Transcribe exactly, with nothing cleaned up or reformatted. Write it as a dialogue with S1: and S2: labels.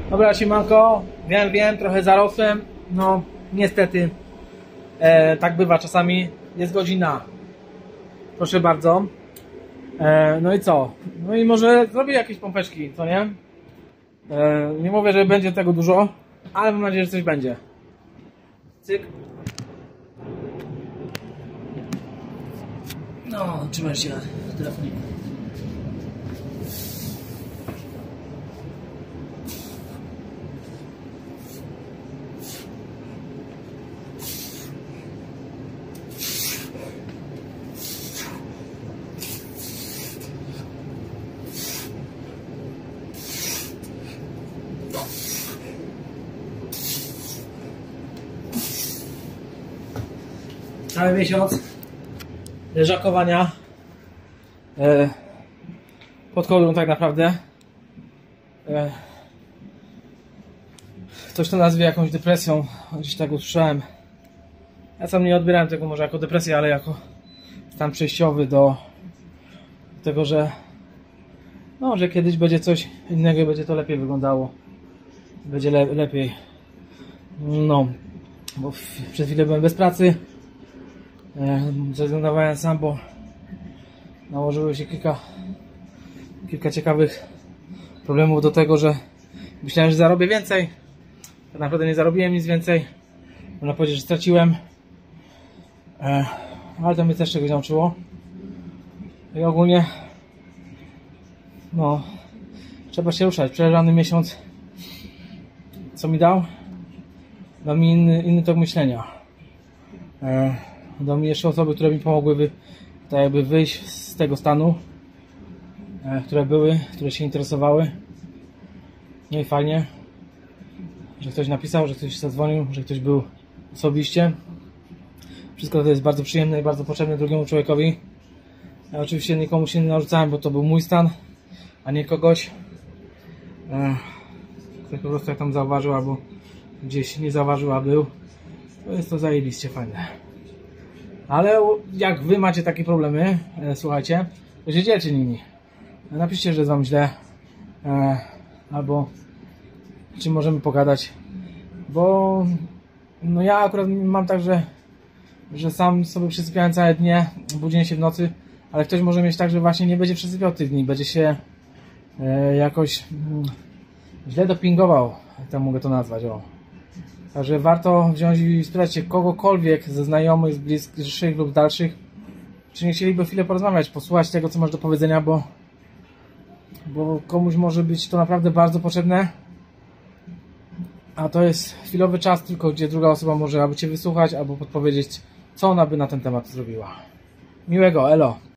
S1: Dobra, siemanko, wiem, wiem, trochę zarosłem, no niestety, e, tak bywa czasami, jest godzina, proszę bardzo, e, no i co, no i może zrobię jakieś pompeczki, co nie, e, nie mówię, że będzie tego dużo, ale mam nadzieję, że coś będzie. Cyk. No, trzymaj się telefoniku. Cały miesiąc leżakowania e, pod kołdrą tak naprawdę. E, ktoś to nazwie jakąś depresją, gdzieś tak usłyszałem. Ja sam nie odbierałem tego może jako depresję, ale jako stan przejściowy do tego, że no, że kiedyś będzie coś innego i będzie to lepiej wyglądało. Będzie le lepiej. No, bo przez chwilę byłem bez pracy. Zrezygnowałem sam, bo nałożyło się kilka kilka ciekawych problemów do tego, że myślałem, że zarobię więcej. Tak naprawdę nie zarobiłem nic więcej. Można powiedzieć, że straciłem. Ale to mnie też czegoś nauczyło. I ogólnie no trzeba się ruszać. Przeżany miesiąc co mi dał? Dał mi inny, inny tok myślenia. Dał mi jeszcze osoby, które mi pomogły wy, tak jakby wyjść z tego stanu, e, które były, które się interesowały. No i fajnie, że ktoś napisał, że ktoś zadzwonił, że ktoś był osobiście. Wszystko to jest bardzo przyjemne i bardzo potrzebne drugiemu człowiekowi. Ja oczywiście nikomu się nie narzucałem, bo to był mój stan, a nie kogoś, e, ktoś po prostu jak tam zauważył, albo gdzieś nie zauważył, a był. To jest to zajebiście fajne. Ale jak wy macie takie problemy, e, słuchajcie, to się dzielcie nimi. Napiszcie, że jest wam źle, e, albo czy możemy pogadać, bo no ja akurat mam tak, że, że sam sobie przesypiałem całe dnie, budziłem się w nocy, ale ktoś może mieć tak, że właśnie nie będzie przesypiał tych dni, będzie się e, jakoś mm, źle dopingował, jak tam mogę to nazwać, o. Także warto wziąć i spytać się kogokolwiek ze znajomych, z bliższych lub dalszych, czy nie chcieliby chwilę porozmawiać, posłuchać tego, co masz do powiedzenia, bo, bo komuś może być to naprawdę bardzo potrzebne, a to jest chwilowy czas tylko, gdzie druga osoba może albo cię wysłuchać, albo podpowiedzieć, co ona by na ten temat zrobiła. Miłego, elo!